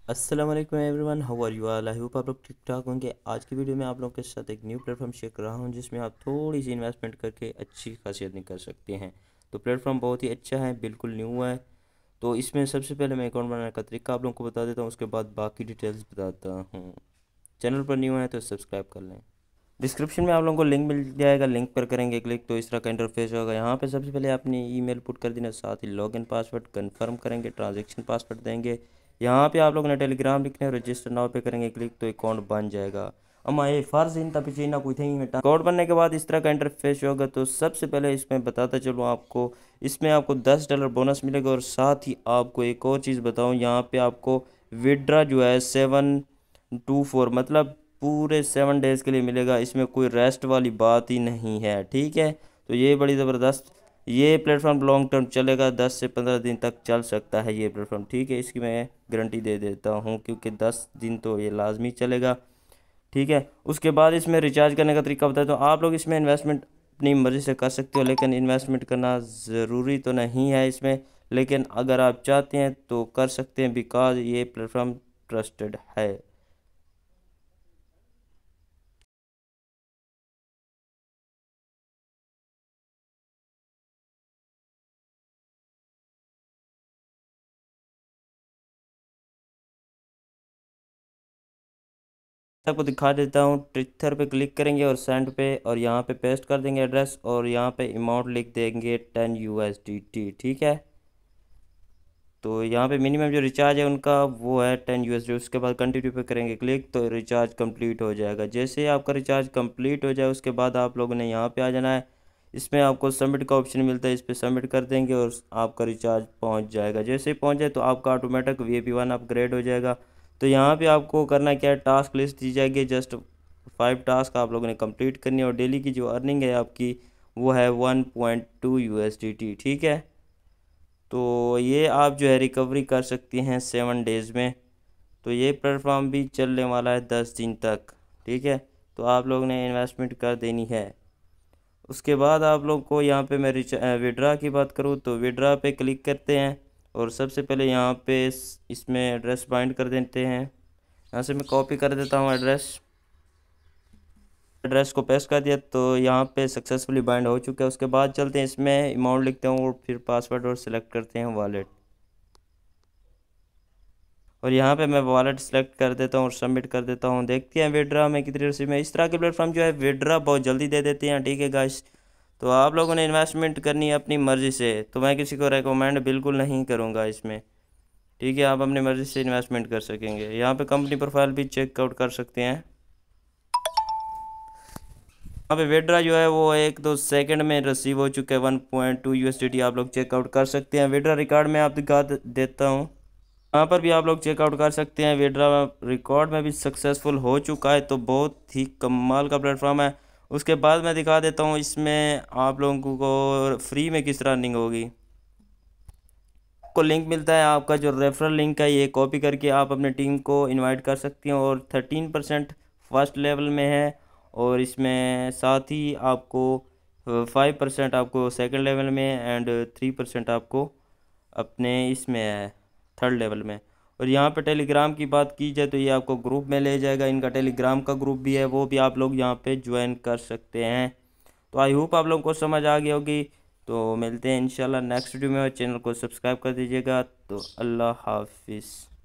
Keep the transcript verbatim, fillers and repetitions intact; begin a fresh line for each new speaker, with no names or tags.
अस्सलाम वालेकुम everyone, how are you all. I hope आप लोग ठीक ठाक होंगे। आज की वीडियो में आप लोगों के साथ एक न्यू प्लेटफॉर्म शेयर कर रहा हूं जिसमें आप थोड़ी सी इन्वेस्टमेंट करके अच्छी खासी अर्निंग कर सकते हैं। तो प्लेटफॉर्म बहुत ही अच्छा है, बिल्कुल न्यू है। तो इसमें सबसे पहले मैं अकाउंट बनाने का तरीका आप लोगों को बता देता हूँ, उसके बाद बाकी डिटेल्स बताता हूँ। चैनल पर न्यू है तो सब्सक्राइब कर लें। डिस्क्रिप्शन में आप लोगों को लिंक मिल जाएगा, लिंक पर करेंगे क्लिक तो इस तरह का इंटरफेस होगा। यहाँ पे सबसे पहले अपनी ईमेल पुट कर देना, साथ ही लॉगिन पासवर्ड कंफर्म करेंगे, ट्रांजैक्शन पासवर्ड देंगे। यहाँ पे आप लोगों ने टेलीग्राम लिखना है, रजिस्टर नाउ पे करेंगे क्लिक तो अकाउंट बन जाएगा। अम्मा ये फ़र्ज इन तब ना कोई थी में अकाउंट बनने के बाद इस तरह का इंटरफेस होगा। तो सबसे पहले इसमें बताता चलूँ आपको, इसमें आपको दस डॉलर बोनस मिलेगा और साथ ही आपको एक और चीज़ बताऊँ, यहाँ पे आपको विड्रा जो है सेवन टू फोर मतलब पूरे सेवन डेज़ के लिए मिलेगा। इसमें कोई रेस्ट वाली बात ही नहीं है, ठीक है। तो ये बड़ी ज़बरदस्त, ये प्लेटफॉर्म लॉन्ग टर्म चलेगा, दस से पंद्रह दिन तक चल सकता है ये प्लेटफॉर्म, ठीक है। इसकी मैं गारंटी दे देता हूँ क्योंकि दस दिन तो ये लाजमी चलेगा, ठीक है। उसके बाद इसमें रिचार्ज करने का तरीका बताया, तो आप लोग इसमें इन्वेस्टमेंट अपनी मर्ज़ी से कर सकते हो, लेकिन इन्वेस्टमेंट करना ज़रूरी तो नहीं है इसमें, लेकिन अगर आप चाहते हैं तो कर सकते हैं बिकॉज ये प्लेटफॉर्म ट्रस्टेड है। आपको दिखा देता हूँ, ट्विटर पे क्लिक करेंगे और सेंड पे, और यहाँ पे पेस्ट कर देंगे एड्रेस, और यहाँ पे अमाउंट लिख देंगे ten U S D T, ठीक है। तो यहाँ पे मिनिमम जो रिचार्ज है उनका वो है टेन यू एस डी। उसके बाद कंटिन्यू पे करेंगे क्लिक तो रिचार्ज कंप्लीट हो जाएगा। जैसे ही आपका रिचार्ज कंप्लीट हो जाए उसके बाद आप लोगों ने यहाँ पे आ जाना है। इसमें आपको सबमिट का ऑप्शन मिलता है, इस पर सबमिट कर देंगे और आपका रिचार्ज पहुँच जाएगा। जैसे ही पहुँच जाए तो आपका automatic V I P one upgrade हो जाएगा। तो यहाँ पे आपको करना क्या है, टास्क लिस्ट दी जाएगी, जस्ट फाइव टास्क आप लोगों ने कंप्लीट करनी है और डेली की जो अर्निंग है आपकी वो है one point two U S D T, ठीक है। तो ये आप जो है रिकवरी कर सकती हैं सेवन डेज़ में। तो ये प्लेटफॉर्म भी चलने वाला है दस दिन तक, ठीक है। तो आप लोग ने इन्वेस्टमेंट कर देनी है। उसके बाद आप लोग को यहाँ पे मैं विड्रा की बात करूँ तो विड्रा पे क्लिक करते हैं और सबसे पहले यहाँ पे इस- इसमें एड्रेस बाइंड कर देते हैं। यहाँ से मैं कॉपी कर देता हूँ एड्रेस एड्रेस को पेस्ट कर दिया तो यहाँ पे सक्सेसफुली बाइंड हो चुका है। उसके बाद चलते हैं, इसमें अमाउंट लिखते हैं और फिर पासवर्ड और सिलेक्ट करते हैं वॉलेट, और यहाँ पे मैं वॉलेट सेलेक्ट कर देता हूँ और सबमिट कर देता हूँ। देखते हैं विड्रा में कितनी रसीद में। इस तरह के प्लेटफॉर्म जो है विड्रा बहुत जल्दी दे देते हैं, ठीक है गाइस। तो आप लोगों ने इन्वेस्टमेंट करनी है अपनी मर्ज़ी से, तो मैं किसी को रेकमेंड बिल्कुल नहीं करूँगा इसमें, ठीक है। आप अपनी मर्ज़ी से इन्वेस्टमेंट कर सकेंगे। यहाँ पे कंपनी प्रोफाइल भी चेकआउट कर सकते हैं। यहाँ पे विड्रा जो है वो एक दो सेकंड में रिसीव हो चुका है, one point two U S D T आप लोग चेकआउट कर सकते हैं। विड्रा रिकॉर्ड में आप दिखा देता हूँ, यहाँ पर भी आप लोग चेकआउट कर सकते हैं। विड्रा रिकॉर्ड में भी सक्सेसफुल हो चुका है, तो बहुत ही कमाल का प्लेटफॉर्म है। उसके बाद मैं दिखा देता हूँ इसमें आप लोगों को फ्री में किस तरह अर्निंग होगी। आपको लिंक मिलता है, आपका जो रेफरल लिंक है ये कॉपी करके आप अपने टीम को इनवाइट कर सकते हैं, और थर्टीन परसेंट फर्स्ट लेवल में है, और इसमें साथ ही आपको फाइव परसेंट आपको सेकंड लेवल में एंड थ्री परसेंट आपको अपने इसमें है थर्ड लेवल में। और यहाँ पे टेलीग्राम की बात की जाए तो ये आपको ग्रुप में ले जाएगा, इनका टेलीग्राम का ग्रुप भी है, वो भी आप लोग यहाँ पे ज्वाइन कर सकते हैं। तो आई होप आप लोगों को समझ आ गई होगी। तो मिलते हैं इंशाल्लाह नेक्स्ट वीडियो में, चैनल को सब्सक्राइब कर दीजिएगा। तो अल्लाह हाफिज़।